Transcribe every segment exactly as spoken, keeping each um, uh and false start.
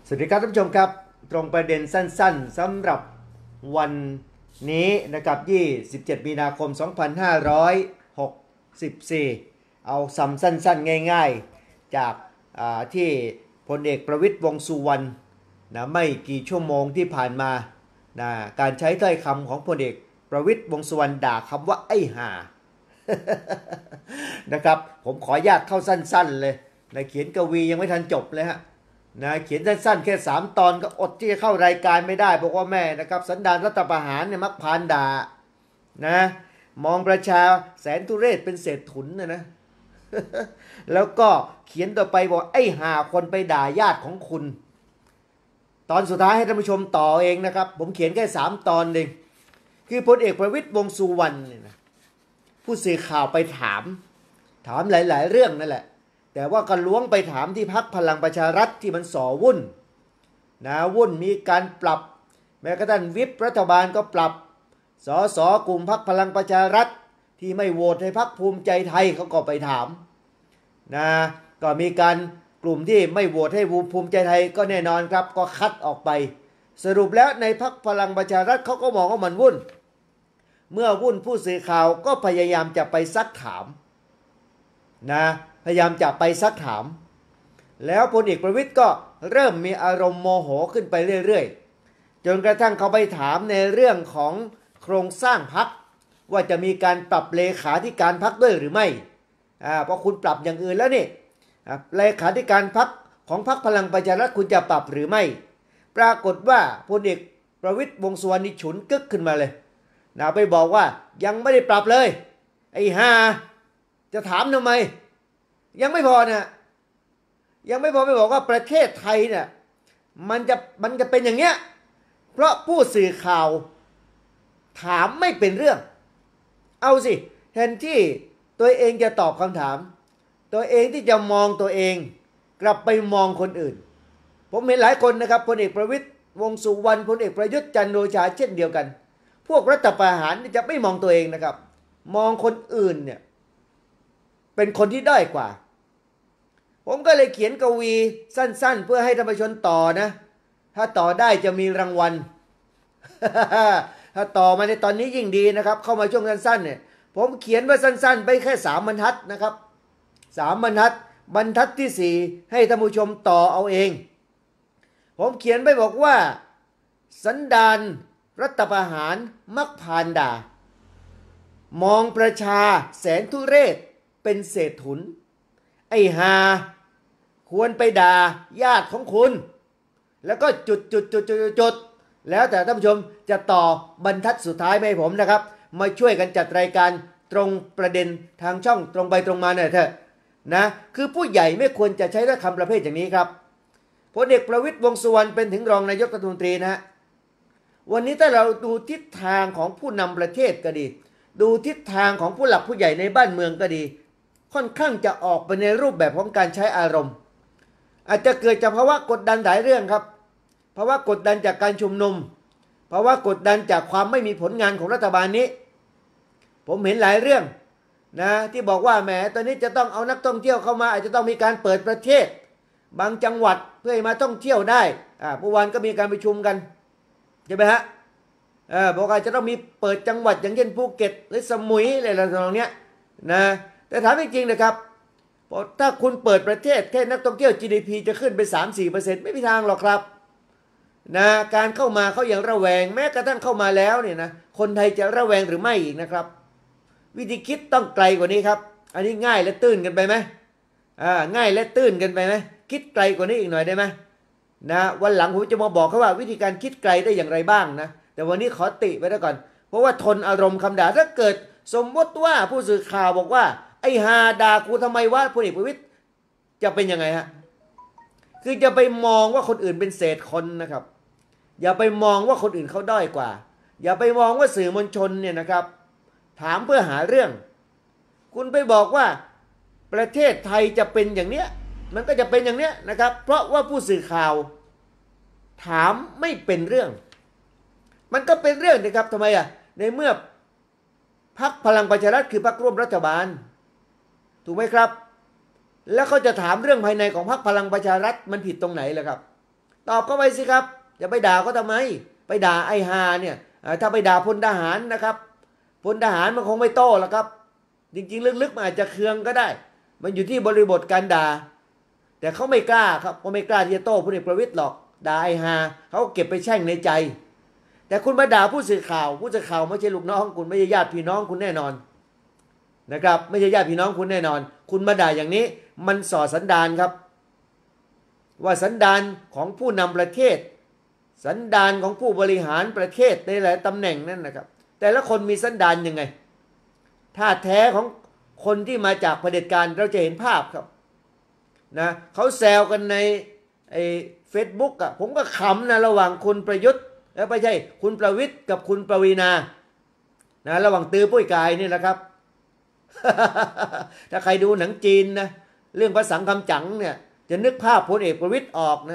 สวัสดีครับท่านผู้ชมครับตรงประเด็นสั้นๆสำหรับวันนี้นะครับยี่สิบเจ็ดมีนาคมสองพันห้าร้อยหกสิบสี่เอาซ้ำสั้นๆง่ายๆจากที่พลเอกประวิตรวงษ์สุวรรณนะไม่กี่ชั่วโมงที่ผ่านมานะการใช้ถ้อยคำของพลเอกประวิตรวงษ์สุวรรณด่าคำว่าไอ้ห่า นะครับผมขออนุญาตเข้าสั้นๆเลยนะเขียนกวียังไม่ทันจบเลยฮะนะเขียนสั้นๆแค่สามตอนก็อดที่จะเข้ารายการไม่ได้บอกว่าแม่นะครับสันดานรัฐประหารเนี่ยมักพานด่านะมองประชาแสนทุเรศเป็นเศษถุนนะนะ แล้วก็เขียนต่อไปบอกไอ้ห่าคนไปด่าญาติของคุณตอนสุดท้ายให้ท่านผู้ชมต่อเองนะครับผมเขียนแค่สามตอนเองคือพลเอกประวิตรวงษ์สุวรรณเนี่ยนะผู้สื่อข่าวไปถามถามหลายๆเรื่องนั่นแหละแต่ว่าก็ล้วงไปถามที่พรรคพลังประชารัฐที่มันส่อวุ่นนะวุ่นมีการปรับแม้กระทั่งวิปรัฐบาลก็ปรับสสกลุ่มพรรคพลังประชารัฐที่ไม่โหวตให้พรรคภูมิใจไทยเขาก็ไปถามนะก็มีการกลุ่มที่ไม่โหวตให้ภูมิใจไทยก็แน่นอนครับก็คัดออกไปสรุปแล้วในพรรคพลังประชารัฐเขาก็มองว่ามันวุ่นเมื่อวุ่นผู้สื่อข่าวก็พยายามจะไปซักถามนะพยายามจะไปซักถามแล้วพลเอกประวิตรก็เริ่มมีอารมณ์โมโหขึ้นไปเรื่อยๆจนกระทั่งเขาไปถามในเรื่องของโครงสร้างพรรคว่าจะมีการปรับเลขาธิการพรรคด้วยหรือไม่อ่าเพราะคุณปรับอย่างอื่นแล้วนี่เลขาธิการพรรคของพรรคพลังประชารัฐคุณจะปรับหรือไม่ปรากฏว่าพลเอกประวิตรวงษ์สุวรรณฉุนกึกขึ้นมาเลยนะไปบอกว่ายังไม่ได้ปรับเลยไอ้ห่าจะถามทำไมยังไม่พอนะยังไม่พอไปบอกว่าประเทศไทยเนี่ยมันจะมันจะเป็นอย่างเงี้ยเพราะผู้สื่อข่าวถามไม่เป็นเรื่องเอาสิแทนที่ตัวเองจะตอบคำถามตัวเองที่จะมองตัวเองกลับไปมองคนอื่นผมเห็นหลายคนนะครับพลเอกประวิตรวงษ์สุวรรณพลเอกประยุทธ์จันทร์โอชาเช่นเดียวกันพวกรัฐประหารจะไม่มองตัวเองนะครับมองคนอื่นเนี่ยเป็นคนที่ด้อยกว่าผมก็เลยเขียนกวีสั้นๆเพื่อให้ท่านผู้ชมต่อนะถ้าต่อได้จะมีรางวัล ถ้าต่อมาในตอนนี้ยิ่งดีนะครับเข้ามาช่วงสั้นๆเนี่ยผมเขียนไว้สั้นๆไปแค่สามบรรทัดนะครับสามบรรทัดบรรทัดที่สี่ให้ท่านผู้ชมต่อเอาเองผมเขียนไปบอกว่าสันดานรัฐประหารมักพานด่ามองประชาแสนทุเรศเป็นเศษถุนไอ้ห่าควรไปด่าญาติของคุณแล้วก็จุดจุดจุดจุดจุดแล้วแต่ท่านผู้ชมจะต่อบรรทัดสุดท้ายให้ผมนะครับมาช่วยกันจัดรายการตรงประเด็นทางช่องตรงไปตรงมาหน่อยเถอะนะคือผู้ใหญ่ไม่ควรจะใช้ถ้อยคำประเภทอย่างนี้ครับพลเอกประวิตรวงษ์สุวรรณเป็นถึงรองนายกรัฐมนตรีนะวันนี้ถ้าเราดูทิศทางของผู้นำประเทศก็ดีดูทิศทางของผู้หลักผู้ใหญ่ในบ้านเมืองก็ดีค่อนข้างจะออกไปในรูปแบบของการใช้อารมณ์อาจจะเกิดจากภาวะกดดันหลายเรื่องครับภาวะกดดันจากการชุมนุมภาวะกดดันจากความไม่มีผลงานของรัฐบาลนี้ผมเห็นหลายเรื่องนะที่บอกว่าแหมตอนนี้จะต้องเอานักท่องเที่ยวเข้ามาอาจจะต้องมีการเปิดประเทศบางจังหวัดเพื่อให้มาท่องเที่ยวได้อ่าเมื่อวานก็มีการประชุมกันใช่ไหมฮะเออบอกว่าจะต้องมีเปิดจังหวัดอย่างเช่นภูเก็ตหรือสมุยอะไรต่างๆเนี้ยนะแต่ถามจริงๆนะครับถ้าคุณเปิดประเทศแค่นักท่องเที่ยว จี ดี พี จะขึ้นไป สามถึงสี่เปอร์เซ็นต์ ไม่มีทางหรอกครับนะการเข้ามาเขาอย่างระแวงแม้กระทั่งเข้ามาแล้วเนี่ยนะคนไทยจะระแวงหรือไม่อีกนะครับวิธีคิดต้องไกลกว่านี้ครับอันนี้ง่ายและตื้นกันไปไหมอ่าง่ายและตื้นกันไปไหมคิดไกลกว่านี้อีกหน่อยได้ไหมนะวันหลังผมจะมาบอกเขาว่าวิธีการคิดไกลได้อย่างไรบ้างนะแต่วันนี้ขอติไว้แล้วก่อนเพราะว่าทนอารมณ์คำด่าถ้าเกิดสมมติว่าผู้สื่อข่าวบอกว่าไอ้ฮาด่ากูทำไมวะพลเอกประวิตรจะเป็นยังไงฮะคือจะไปมองว่าคนอื่นเป็นเศษคนนะครับอย่าไปมองว่าคนอื่นเขาด้อยกว่าอย่าไปมองว่าสื่อมวลชนเนี่ยนะครับถามเพื่อหาเรื่องคุณไปบอกว่าประเทศไทยจะเป็นอย่างเนี้ยมันก็จะเป็นอย่างเนี้ยนะครับเพราะว่าผู้สื่อข่าวถามไม่เป็นเรื่องมันก็เป็นเรื่องนะครับทำไมอ่ะในเมื่อพรรคพลังประชารัฐคือพรรคร่วมรัฐบาลถูกไหมครับแล้วเขาจะถามเรื่องภายในของพรรคพลังประชารัฐมันผิดตรงไหนล่ะครับตอบเข้าไปสิครับจะไปด่าเขาทำไมไปด่าไอ้ฮาเนี่ยถ้าไปด่าพลทหารนะครับพลทหารมันคงไม่โต้หรอกครับจริงๆลึกๆมันอาจจะเคืองก็ได้มันอยู่ที่บริบทการด่าแต่เขาไม่กล้าครับเขาไม่กล้าที่จะโต้พลเอกประวิตรหรอกด่าไอ้ฮาเขาเก็บไปแช่งในใจแต่คุณมาด่าผู้สื่อข่าวผู้สื่อข่าวไม่ใช่ลูกน้องคุณไม่ใช่ญาติพี่น้องคุณแน่นอนนะครับไม่ใช่ญาติพี่น้องคุณแน่นอนคุณมาด่าอย่างนี้มันส่อสันดานครับว่าสันดานของผู้นำประเทศสันดานของผู้บริหารประเทศในหลายตำแหน่งนั่นนะครับแต่ละคนมีสันดานยังไงท่าแท้ของคนที่มาจากเผด็จการเราจะเห็นภาพครับนะเขาแซวกันในไอ้เฟซบุ๊กอ่ะผมก็ขำนะระหว่างคุณประยุทธ์แล้วไม่ใช่คุณประวิตรกับคุณปวีณานะระหว่างตือปุ้ยกายนี่แหละครับ ถ้าใครดูหนังจีนนะเรื่องพระสังคำจั๋งเนี่ยจะนึกภาพพลเอกประวิตรออกนะ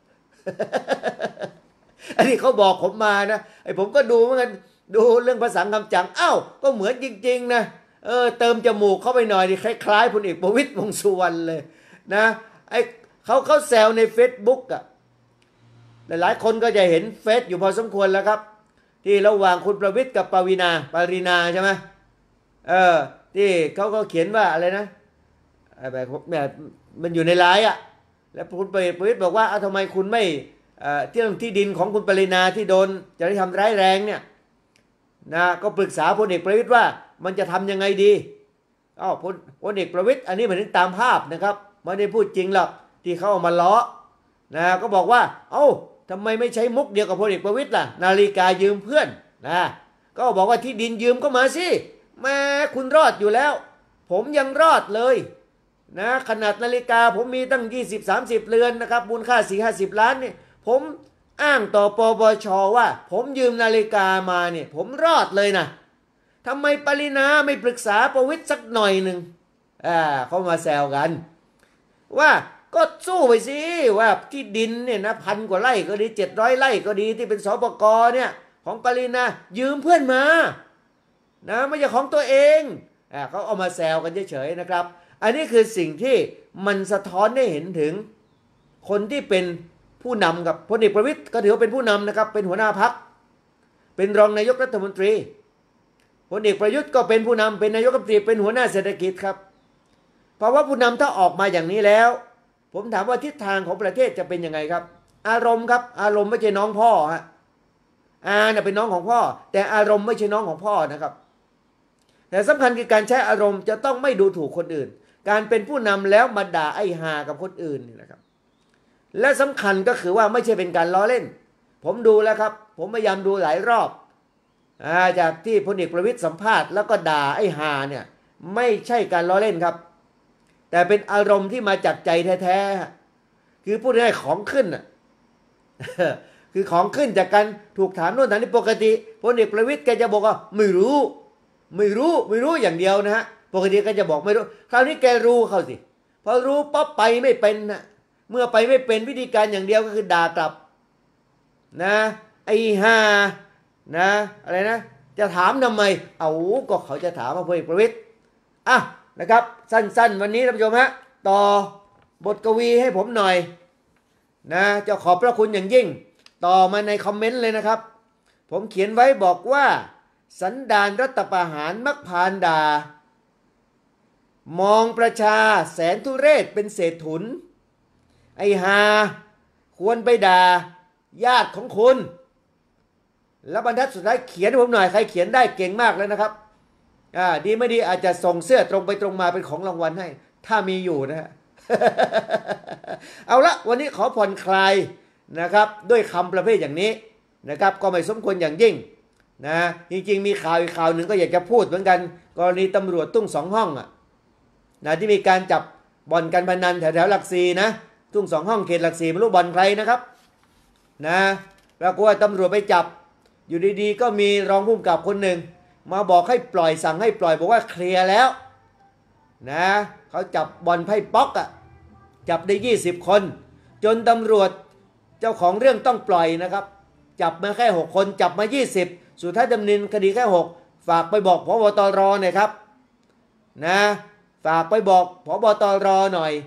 อันนี้เขาบอกผมมานะไอ้ผมก็ดูเหมือนกันดูเรื่องพระสังคำจั๋งอ้าวก็เหมือนจริงๆนะเออเติมจมูกเข้าไปหน่อยดิคล้ายๆพลเอกประวิตรวงษ์สุวรรณเลยนะไอ้เขาเขาแซวใน Facebook อ่ะหลายๆคนก็จะเห็นเฟซอยู่พอสมควรแล้วครับที่ระหว่างคุณประวิตรกับปวีณาปรินาใช่ไหมเออที่เขาก็เขียนว่าอะไรนะแบบแบบมันอยู่ในไลน์อ่ะแล้วคุณประวิตรบอกว่าเอาทำไมคุณไม่ที่เรื่องที่ดินของคุณปรินาที่โดนจริยธรรมร้ายแรงเนี่ยนะก็ปรึกษาพลเอกประวิตรว่ามันจะทำยังไงดีอ้าวพลพลเอกประวิตรอันนี้เหมือนตามภาพนะครับไม่ได้พูดจริงหรอกที่เขาเอามาล้อนะก็บอกว่าเอ้าทำไมไม่ใช้มุกเดียวกับพลเอกประวิตรล่ะนาฬิกายืมเพื่อนนะก็บอกว่าที่ดินยืมก็มาสิแม้คุณรอดอยู่แล้วผมยังรอดเลยนะขนาดนาฬิกาผมมีตั้ง ยี่สิบ สามสิบ เรือนนะครับมูลค่า สี่ห้าสิบ ล้านนี่ผมอ้างต่อปปชว่าผมยืมนาฬิกามาเนี่ยผมรอดเลยนะทำไมปรินาไม่ปรึกษาประวิตรสักหน่อยหนึ่งอ่าเขามาแซวกันว่าก็สู้ไปสิว่าที่ดินเนี่ยนะพันกว่าไร่ก็ดีเจ็ดร้อยไร่ก็ดีที่เป็นสปกเนี่ยของปรินายืมเพื่อนมานะไม่ใช่ของตัวเองอ่าเขาเอามาแซวกันเฉยๆนะครับอันนี้คือสิ่งที่มันสะท้อนให้เห็นถึงคนที่เป็นผู้นำกับพลเอกประวิตรก็ถือว่าเป็นผู้นำนะครับเป็นหัวหน้าพรรคเป็นรองนายกรัฐมนตรีพลเอกประยุทธ์ก็เป็นผู้นำเป็นนายกรัฐมนตรีเป็นหัวหน้าเศรษฐกิจครับเพราะว่าผู้นำถ้าออกมาอย่างนี้แล้วผมถามว่าทิศทางของประเทศจะเป็นยังไงครับอารมณ์ครับอารมณ์ไม่ใช่น้องพ่อฮะอาเนี่ยเป็นน้องของพ่อแต่อารมณ์ไม่ใช่น้องของพ่อนะครับแต่สำคัญคือการใช้อารมณ์จะต้องไม่ดูถูกคนอื่นการเป็นผู้นำแล้วมาด่าไอ้หากับคนอื่นนี่นะครับและสำคัญก็คือว่าไม่ใช่เป็นการล้อเล่นผมดูแล้วครับผมพยายามดูหลายรอบจากที่พลเอกประวิตรสัมภาษณ์แล้วก็ด่าไอ้หาเนี่ยไม่ใช่การล้อเล่นครับแต่เป็นอารมณ์ที่มาจากใจแท้ๆคือพูดง่ายๆของขึ้นอ่ะ คือของขึ้นจากการถูกถามโน่นถามนี่ปกติพลเอกประวิตรแกจะบอกว่าไม่รู้ไม่รู้ไม่รู้อย่างเดียวนะฮะปกติแกจะบอกไม่รู้คราวนี้แกรู้เขาสิพอรู้ป๊อปไปไม่เป็นนะเมื่อไปไม่เป็นวิธีการอย่างเดียวก็คือด่ากลับนะไอ้ห่านะอะไรนะจะถามทำไมเอาก็เขาจะถามว่าพลเอกประวิตรอ่ะนะครับสั้นๆวันนี้ท่านผู้ชมฮะต่อบทกวีให้ผมหน่อยนะจะขอบพระคุณอย่างยิ่งต่อมาในคอมเมนต์เลยนะครับผมเขียนไว้บอกว่าสันดานรัฐประหารมักพานด่ามองประชาแสนทุเรศเป็นเศษถุนไอ้ฮาควรไปด่าญาติของคุณแล้วบรรทัดสุดท้ายเขียนให้ผมหน่อยใครเขียนได้เก่งมากเลยนะครับอ่าดีไม่ดีอาจจะส่งเสื้อตรงไปตรงมาเป็นของรางวัลให้ถ้ามีอยู่นะฮะ เอาละวันนี้ขอผ่อนคลายนะครับด้วยคำประเภทอย่างนี้นะครับก็ไม่สมควรอย่างยิ่งนะจริงๆมีข่าวอีกข่าวหนึ่งก็อยากจะพูดเหมือนกันกรณีตำรวจตุ้งสองห้องอ่ะนะที่มีการจับบ่อนการพนันแถวๆหลักสี่นะตุ้งสองห้องเขตหลักสี่ไม่รู้บ่อนใครนะครับนะปรากฏว่าตำรวจไปจับอยู่ดีๆก็มีรองผู้กำกับคนหนึ่งมาบอกให้ปล่อยสั่งให้ปล่อยบอกว่าเคลียร์แล้วนะเขาจับบ่อนไพ่ป๊อกอ่ะจับได้ยี่สิบคนจนตำรวจเจ้าของเรื่องต้องปล่อยนะครับจับมาแค่หกคนจับมายี่สิบสุดท้ายดำเนินคดีแค่หกฝากไปบอกผบตรหน่อยครับนะฝากไปบอกผบตรหน่อย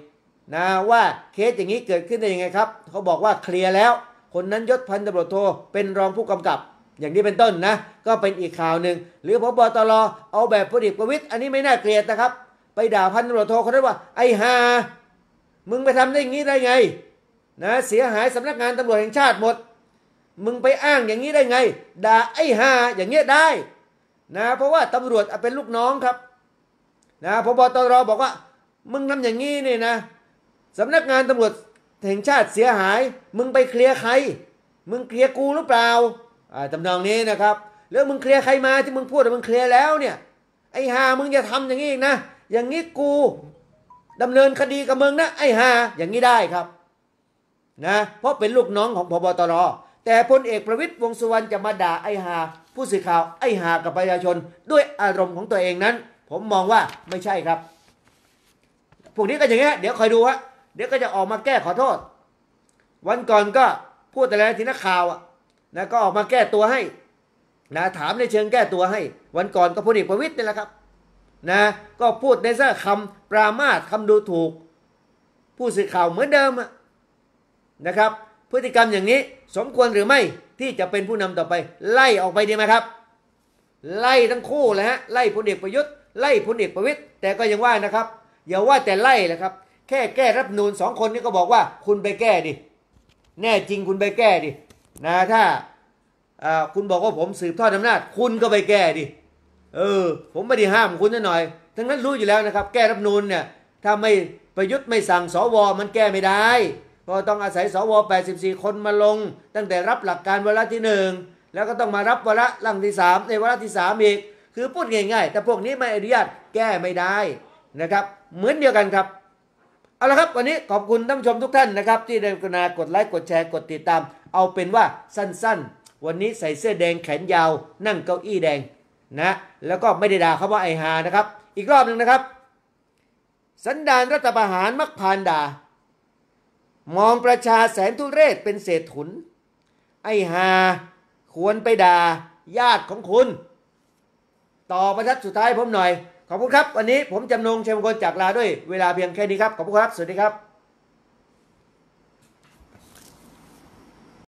นะว่าเคสอย่างนี้เกิดขึ้นได้ยังไงครับเขาบอกว่าเคลียร์แล้วคนนั้นยศพันตำรวจโทเป็นรองผู้กำกับอย่างนี้เป็นต้นนะก็เป็นอีกข่าวหนึ่งหรือพบตรเอาแบบพลเอกประวิตรอันนี้ไม่น่าเกลียดนะครับไปด่าพันตำรวจโทเขาได้ว่าไอ้ห่ามึงไปทำได้อย่างนี้ได้ไงนะเสียหายสำนักงานตำรวจแห่งชาติหมดมึงไปอ้างอย่างนี้ได้ไงด่าไอ้ห่าอย่างเงี้ยได้นะเพราะว่าตำรวจเป็นลูกน้องครับนะพบตรบอกว่ามึงทำอย่างนี้เนี่ยนะสำนักงานตำรวจแห่งชาติเสียหายมึงไปเคลียร์ใครมึงเคลียร์กูหรือเปล่าอ่าตำนองนี้นะครับแล้วมึงเคลียร์ใครมาที่มึงพูดว่ามึงเคลียร์แล้วเนี่ยไอ้ห่ามึงอย่าทำอย่างนี้อีกนะอย่างนี้กูดำเนินคดีกับมึงนะไอ้ห่าอย่างนี้ได้ครับนะเพราะเป็นลูกน้องของพบตรแต่พลเอกประวิตรวงษ์สุวรรณจะมาด่าไอ้ห่าผู้สื่อข่าวไอ้ห่ากับประชาชนด้วยอารมณ์ของตัวเองนั้นผมมองว่าไม่ใช่ครับพวกนี้ก็อย่างเงี้ยเดี๋ยวคอยดูฮะเดี๋ยวก็จะออกมาแก้ขอโทษวันก่อนก็พูดอะไรที่นักข่าวอ่ะนะก็ออกมาแก้ตัวให้นะถามในเชิงแก้ตัวให้วันก่อนก็พลเอกประวิตรนี่แหละครับนะก็พูดในเสื้อคำปรามาสคำดูถูกผู้สื่อข่าวเหมือนเดิมนะครับพฤติกรรมอย่างนี้สมควรหรือไม่ที่จะเป็นผู้นำต่อไปไล่ออกไปดีไหมครับไล่ทั้งคู่เลยฮะไล่พลเอกประยุทธ์ไล่พลเอกประวิตรแต่ก็ยังว่านะครับอย่าว่าแต่ไล่เลยครับแค่แก้รัฐธรรมนูญสองคนนี้ก็บอกว่าคุณไปแก้ดิแน่จริงคุณไปแก้ดินะถ้าคุณบอกว่าผมสืบทอดอำนาจคุณก็ไปแก้ดิเออผมไม่ได้ห้ามคุณนะหน่อยทั้งนั้นรู้อยู่แล้วนะครับแก้รัฐธรรมนูญเนี่ยถ้าไม่ประยุทธ์ไม่สั่งสวมันแก้ไม่ได้เพราะต้องอาศัยสวแปดสิบสี่คนมาลงตั้งแต่รับหลักการวาระที่หนึ่งแล้วก็ต้องมารับวาระหลังที่สามในวาระที่สามอีกคือพูดง่ายๆแต่พวกนี้ไม่อนุญาตแก้ไม่ได้นะครับเหมือนเดียวกันครับเอาละครับวันนี้ขอบคุณท่านผู้ชมทุกท่านนะครับที่ได้กรุณากดไลค์กดแชร์กดติดตามเอาเป็นว่าสั้นๆวันนี้ใส่เสื้อแดงแขนยาวนั่งเก้าอี้แดงนะแล้วก็ไม่ได้ด่าเขาว่าไอ้ฮานะครับอีกรอบหนึ่งนะครับสันดานรัฐประหารมักพานด่ามองประชาแสนทุเรศเป็นเศษถุนไอ้ฮาควรไปด่าญาติของคุณต่อบรรทัดสุดท้ายผมหน่อยขอบคุณครับวันนี้ผมจำนงชัยมงคลจากลาด้วยเวลาเพียงแค่นี้ครับขอบคุณครับสวัสดีครับ